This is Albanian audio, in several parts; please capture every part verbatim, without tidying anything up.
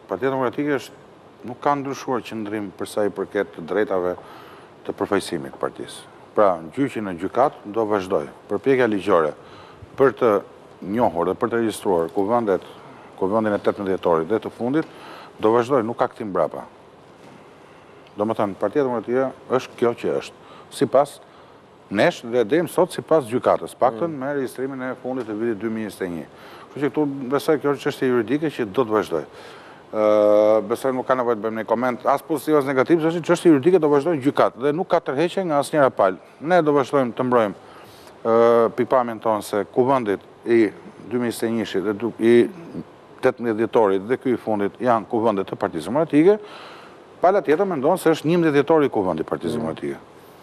Partia Demokratike është nuk ka ndryshuar qëndrim për sa i përket të drejtave të përfaqësimit të partisë. Pra, gjyqi në gjykat do vazhdoj. Përpjekja ligjore për të njohur dhe për të regjistruar kuvendet, kuvendin e tetëmbëdhjetë dhjetorit dhe të fundit, do vazhdoj, nuk ka kthim mbrapa. Do më thënë, Partia Demokratike është kjo që është. Sipas nesh dhe deri më sot sipas gjykatës, paktën me regjistrimin e fundit të vitit dy mijë e njëzet e një. Kështu që këtu besoj kjo është çështje juridike që do të vazhdoj. Besoj nuk ka nevojë të bëjmë një koment as pozitiv as negativ, sepse çështja juridike do vazhdojë në gjykatë dhe nuk ka tërheqje nga asnjëra palë. Ne do vazhdojmë të mbrojmë pikpamjen tonë se kuvendit i dy mijë e njëzet e një-shit dhe i tetëmbëdhjetë dhjetorit dhe ky i fundit janë kuvendet të Partisë Demokratike. Pala tjetër mendon se është njëmbëdhjetë dhjetori i kuvendit të Partisë Demokratike.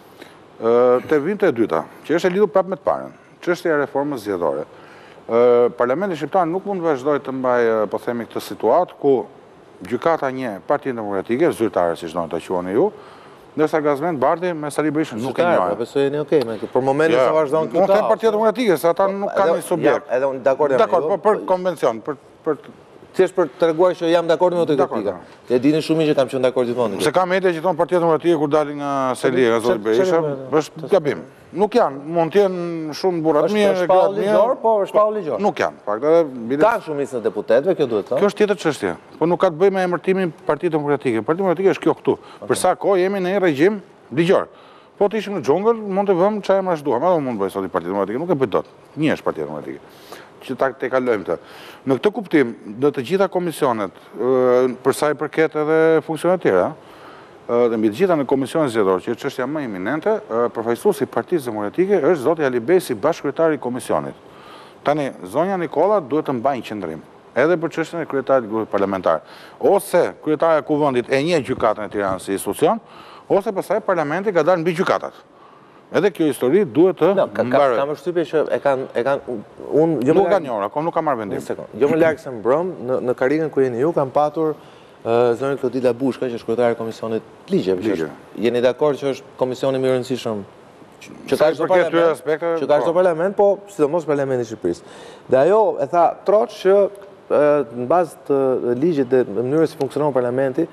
Te vinte e dyta, që është e lidhur prapë me të parën, çështja e reformës zgjedhore. Parlamenti shqiptar nuk mund të vazhdojë të mbajë, po themi, këtë situatë ku gjykata njeh Partinë Demokratike, zyrtare siç doni ta quani ju, ndërsa Gazmend Bardhi me Sali Berishën nuk e njohin. Besoj jeni okay me këtë. Për momentin sa vazhdon këtu. Unë them Partia Demokratike, se ata nuk kanë një subjekt. Edhe unë dakord jam. Dakor, po për konvencion, për për thjesht për të treguar që jam dakord me këtë pika. E dini shumë mirë që kam qenë dakord gjithmonë. Se ka media që thon Partia Demokratike kur dalin nga Selia, nga zoti Berisha, është gabim. Nuk janë, mund të jenë shumë burrat mirë, është shpallë ligjor, po është shpallë ligjor. Nuk janë, fakt edhe ka shumicën e deputetëve, kjo duhet thënë. Kjo është tjetër çështje. Po nuk ka të bëjë me emërtimin Partia Demokratike. Partia Demokratike është kjo këtu. Për sa kohë jemi në një regjim ligjor. Po të ishim në xhungël, mund të vëmë çfarë emrash duam, edhe mund të bëj sot Partia Demokratike, nuk e bëj dot. Një është Partia Demokratike. Që ta te kalojmë të. Në këtë kuptim, do të gjitha komisionet, për sa i përket edhe funksionet tjera, dhe mbi të gjitha në komisionin zgjedhor, që është çështja më iminente, përfaqësuesi i Partisë Demokratike është zoti Ali Besi, bashkëkryetari i komisionit. Tani, zonja Nikolla duhet të mbajë qendrim, edhe për çështjen e kryetarit të grupit parlamentar. Ose kryetari i kuvendit e njeh gjykatën e Tiranës si institucion, ose pastaj parlamenti ka dalë mbi gjykatat. Edhe kjo histori duhet të mbaroj. Kam përshtypje që e kanë e kanë unë jo më nuk kanë njohur, akoma nuk ka marrë vendim. Jo më larg se mbrëm, në në karrierën ku jeni ju kam patur zonën Klodila Bushka, që është kryetare e komisionit ligje. Jeni dakord që është komisioni më i rëndësishëm që ka çdo parlament, që ka çdo parlament, po sidomos parlamenti i Shqipërisë. Dhe ajo e tha troç që në bazë të ligjit dhe mënyrës si funksionon parlamenti,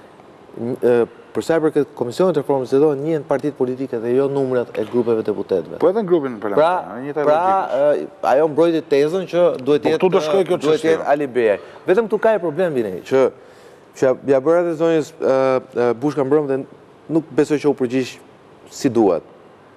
për sa i përket komisionit të reformës zgjedhore njihen partitë politike dhe jo numrat e grupeve deputetëve. Po edhe në grupin parlamentar. Pra, ajo mbrojti tezën që duhet të jetë duhet të jetë Ali Bej. Vetëm tu ka një problem vini, që që ja bëra të zonjës Bushka mbrëm dhe nuk besoj që u përgjigj si duhet.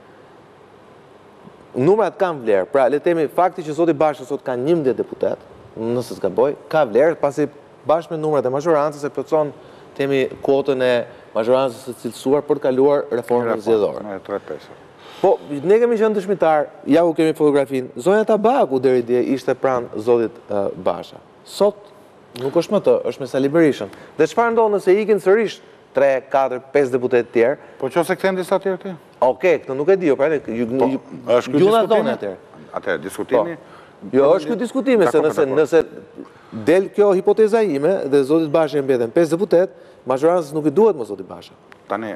Numrat kanë vlerë. Pra, le të themi fakti që zoti Basha sot ka njëmbëdhjetë deputet, nëse s'gaboj, ka vlerë pasi bashkë me numrat e majorancës e plotson temi kuotën e majorancës së cilësuar për të kaluar reformën zgjedhore. Po, ne kemi qenë dëshmitar, ja ku kemi fotografinë, zonja Tabaku deri dje ishte pranë zotit Basha. Sot nuk është më të, është me Sali Berishën. Dhe çfarë ndodh nëse ikin sërish tre, katër, pesë deputet tjerë? Po nëse kthehen disa tjerë ti? Okej, këtë nuk e di, pra është ky diskutimi atëherë. Atëherë diskutimi. Jo, është ky diskutimi se nëse nëse del kjo hipoteza ime dhe zotit Basha mbeten pesë deputet, majorancës nuk i duhet më zotit Basha. Tani,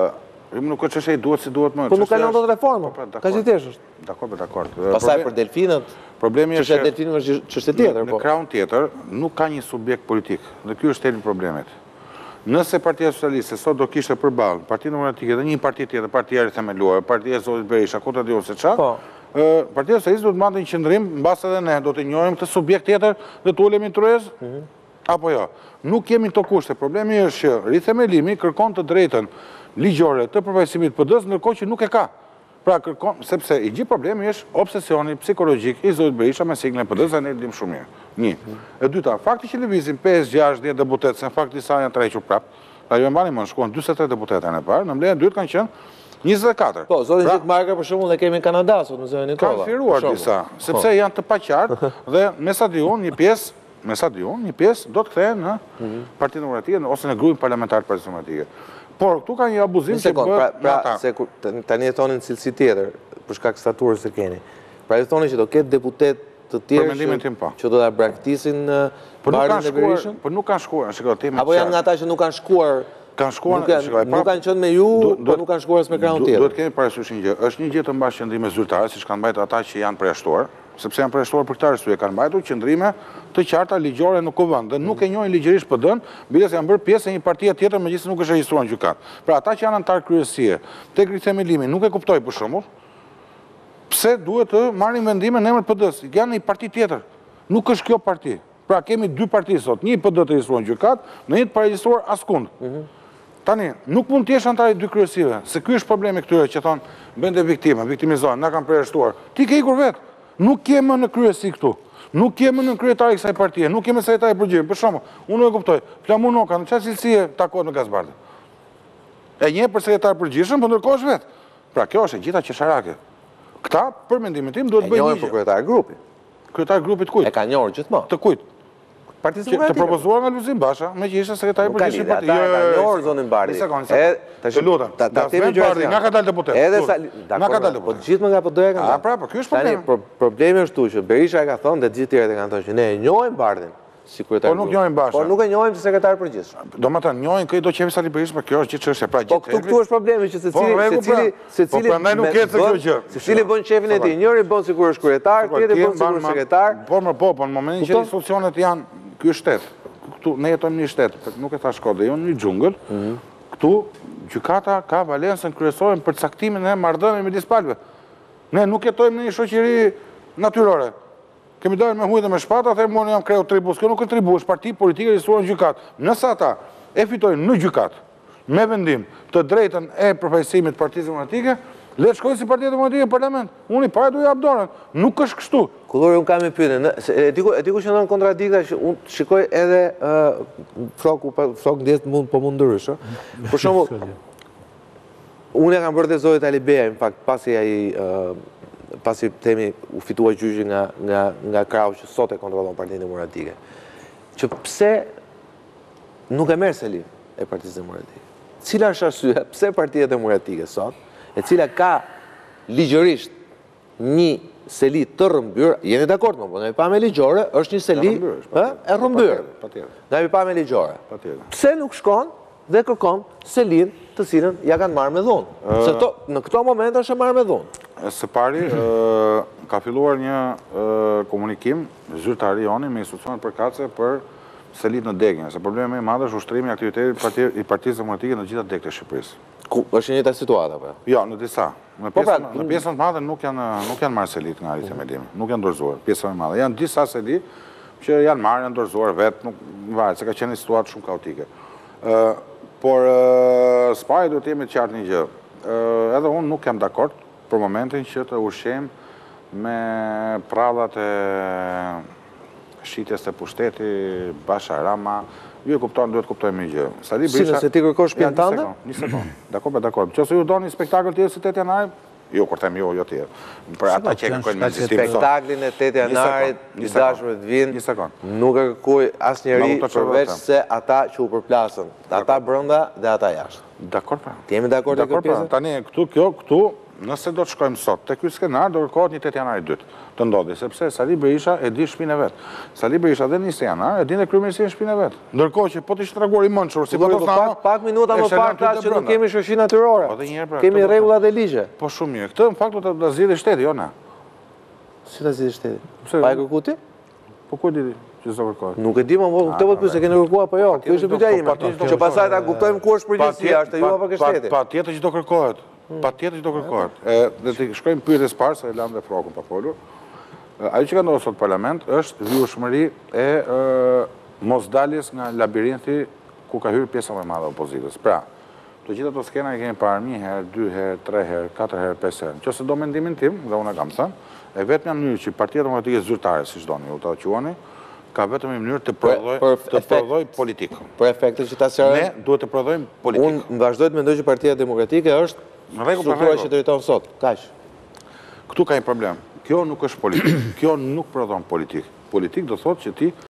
ë nuk është çështja i duhet si duhet më. Po nuk kalon dot reformën. Ka që thjesht është. Dakor, po dakor. Pastaj për delfinët, problemi është që delfinët është çështje tjetër, po. Në krahun tjetër nuk ka një subjekt politik. Dhe ky është thelbi i problemit. Nëse Partia Socialiste sot do kishte përballë Partinë Demokratike dhe një parti tjetër, Partia e themeluar, Partia e zotit Berisha, ku ta diun se çfarë. Partia Socialiste do të marrë një qendrim, mbas edhe ne do të njohim këtë subjekt tjetër dhe të ulemi tryez? Apo jo? Nuk kemi këto kushte. Problemi është që rithemelimi kërkon të drejtën ligjore të përfaqësimit P D-s, ndërkohë që nuk e ka. Pra kërkon, sepse i gjithë problemi është obsesioni psikologjik i zotit Berisha me siglën e P D-s, dhe ne e dim shumë mirë. Një. E dyta, fakti që lëvizin pesë, gjashtë, dhjetë deputet, se në fakt disa janë tërhequr prapë. Pra ju e mbani mend, shkuan dyzet e tre deputeta në parë, në mbledhjen e dytë kanë qenë njëzet e katër. Po, zotin Gjik Marka për shembull e kemi në Kanada sot në zonën e Nikolla. Kanë firuar disa, sepse janë të paqartë dhe me sa di unë një pjesë, me sa di unë, një pjesë do të kthehen në Partinë Demokratike ose në grupin parlamentar të Partisë Demokratike. Por këtu ka një abuzim që bëhet pra se tani e thonin cilësi tjetër për shkak staturës që keni. Pra e thonin që do ketë deputet të tjerë që do ta braktisin Bardhin e Berishën. Po nuk kanë shkuar, shikoj temi. Apo janë nga ata që nuk kanë shkuar Kanë shkuar, nuk kanë qenë me ju, po nuk kanë shkuar as me krahun tjetër. Duhet kemi parasysh një gjë. Është një gjë të mbash qendrim me zyrtarë, siç kanë mbajtur ata që janë përjashtuar, sepse janë përjashtuar për këtë arsye, kanë mbajtur qëndrime të qarta ligjore në kuvend dhe nuk e njohin ligjërisht P D-n, biles janë bërë pjesë e një partie tjetër megjithëse nuk është regjistruar në gjykat. Pra ata që janë antar kryesie tek rithemelimi nuk e kuptoj për shembull pse duhet të marrin vendime në emër të P D-s. Janë një parti tjetër. Nuk është kjo parti. Pra kemi dy parti sot, një P D të regjistruar në gjykat, në një të paregjistruar askund. Tani, nuk mund t'jesh antar i dy kryesive, se ky është problemi këtyre që thonë bënde viktime, viktimizohen, na kanë përjashtuar. Ti ke ikur vetë. Nuk ke më në kryesi këtu. Nuk ke më në kryetari kësaj partie, nuk ke më sekretari përgjithshëm. Për shembull, unë nuk e kuptoj. Flamur Noka në çfarë cilësie takohet me Gazbardin? E njeh për sekretar përgjithshëm, po ndërkohë është vetë. Pra kjo është e gjitha qesharake. Këta, për mendimin tim, duhet E bëjnë njohin ligje. për kryetar grupi. Kryetar grupit kujt? E ka njohur gjithmonë. Të kujt? Partisë Që- Të Demokratike. propozuar nga Lulzim Basha, me që ishte sekretari Nuk ka përgjithshëm lidhje, i ata partisë. e Jo, kanë jo, jo, njohur një zonin Bardhi. Një sekond, një E, sekond. tash- Të lutem. ta- ta Gazmend themi Bardhi, gjëra nga ka dalë deputet. Edhe Lutem. sa Nga ka dalë po deputet. gjithmonë nga P D-ja kanë. A, dalë. pra, po ky është Tani, problemi. pro- problemi është tu që Berisha e ka thonë dhe të gjithë tjerët e kanë thonë që ne e njohim Bardhin si kryetar. Po nuk grupi. njohim Basha. Po nuk e njohim si sekretar përgjithshëm. Do më të njohin këj do qefi Sali Berisha, për kjo është gjithë çështja. Pra Po gjithë këtu këtu është problemi që Po, secili rregull, secili pra. secili Po, prandaj nuk me- ketë se kjo bën- gjë. Secili bën shefin e tij, njëri bën sikur është kryetar, tjetri bën sikur është sekretar. Po, më po, po, në momentin që Kupton? institucionet janë, ky është shtet. Këtu ne jetojmë në një shtet, nuk e thash kod, dhe jo në një xhungël. Këtu gjykata ka valencën kryesore për caktimin e marrëdhënieve midis palëve. Ne nuk jetojmë në një shoqëri natyrore. Kemi dalë me hujë dhe me shpata, them unë jam kreu tribus. Kjo nuk është tribu, është parti politike regjistruar në gjykat. Nëse ata e fitojnë në gjykat me vendim të drejtën e përfaqësimit të Partisë Demokratike, le të shkojnë si Partia Demokratike në parlament. Unë i para do jap dorën. Nuk është kështu. Kullori, unë kam e pyetje, në- se e di ku e di ku qëndron kontradikta që unë shikoj edhe ë, froku pa- frok ndjes mund po mund ndrysh, ë. Për shembull, unë e kam bërë te Zoti Alibeja, në fakt, pasi ai ë, pasi themi u fitua gjyqi nga nga nga Krau që sot e kontrollon Partinë Demokratike. Që pse nuk e merr Selim e Partisë Demokratike? Cila është arsyeja pse Partia Demokratike sot, e cila ka ligjërisht një seli të rrëmbyer, jeni dakord më, po në pa me ligjore, është një seli rrëmbyer, është, ë, e rrëmbyer. Patjetër. Në pa me ligjore. Patjetër. Pse nuk shkon dhe kërkon selin të cilën ja kanë marrë me dhunë? Se to, në këto momente është e marrë me dhunë. Së pari, ë, ka filluar një ë, komunikim zyrtari joni me institucionet përkatëse për selit në degën, se problemi më i madh është ushtrimi i aktivitetit parti- i Partisë Demokratike në gjitha degët e Shqipërisë. Ku është një njëjta situata, po. Jo, në disa. Në Po, pra, pjesën, në pjesën të madhe nuk janë nuk janë marrë selit nga rithemelimi, nuk janë dorëzuar. Pjesa më e madhe janë disa seli që janë marrë, janë dorëzuar vetë, nuk varet se ka qenë një situatë shumë kaotike. Ë, por ë, s'pari duhet të jemi të qartë një gjë. Ë, edhe unë nuk jam dakord për momentin që të ushqejmë me prallat e shitjes të pushteti, Basha Rama. Ju e kupton, duhet kuptojmë një gjë. Sali Si, Berisha. nëse ti kërkosh Ja, shtëpinë një tënde? sekond, Një sekond. Dakor, dakor. Nëse ju doni spektakël tjetër si tetë janarit, jo, kur them jo, jo tjetër. Për ata që kërkojnë me ekzistim sot. Spektaklin e tetë janarit, Një i sekond, dashurit vinë, Një sekond. nuk e kërkoj asnjëri Ma kuptoj çfarë përveç them. se ata që u përplasën. Ata brenda dhe ata jashtë. Dakor, pra. Ti jemi dakord me Dakor, këtë pra. pjesë? Tani këtu kjo këtu, nëse do të shkojmë sot te ky skenar, do kërkohet një tetë janari dytë të ndodhi, sepse Sali Berisha e di shtëpinë e vet. Sali Berisha dhe njëse janar e di në kryeministrinë shtëpinë e vet. Ndërkohë që po të ishte treguar i mençur si Po po do të pak pak minuta më pak tash që nuk kemi shoqëri natyrore. Po, dhe një herë, pra, Kemi këtë do të- rregullat e ligje. Po shumë mirë. Këtë në fakt do të zgjidhë shteti, jo na. Si ta zgjidhë shteti? Pse? Pa e kërkuar ti? Po ku e di që s'do kërkohet? Nuk e di më, po këtë po të pyes se keni kërkuar apo jo. Kjo është pyetja ime. Që pastaj ta kuptojmë ku është përgjegjësia, është ju apo ke shteti. Pa tjetër që do kërkohet. Pa tjetër që do kërkohet. E, dhe të shkojmë pyetjes parë, se e lam dhe frokun pa folur. E, Ajo që ka ndodhur sot në parlament është vjushmëri e, e mosdaljes nga labirinti ku ka hyrë pjesa më e madhe e opozitës. Pra, të gjitha ato skena i kemi parë një herë, dy herë, tre herë, katër herë, pesë herë. Nëse do mendimin tim, dhe unë e kam thënë, e vetmja mënyrë që Partia Demokratike zyrtare, siç doni ju ta quani, ka vetëm një mënyrë të prodhoj për të efekt. prodhoj politikë. Për efektin që ta sqaroj. Ne duhet të prodhojmë politikë. Unë vazhdoj të mendoj që Partia Demokratike është Në rregull, pa struktura rregull. që drejton sot. Kaq. Këtu ka një problem. Kjo nuk është politikë. Kjo nuk prodhon politikë. Politikë do thotë që ti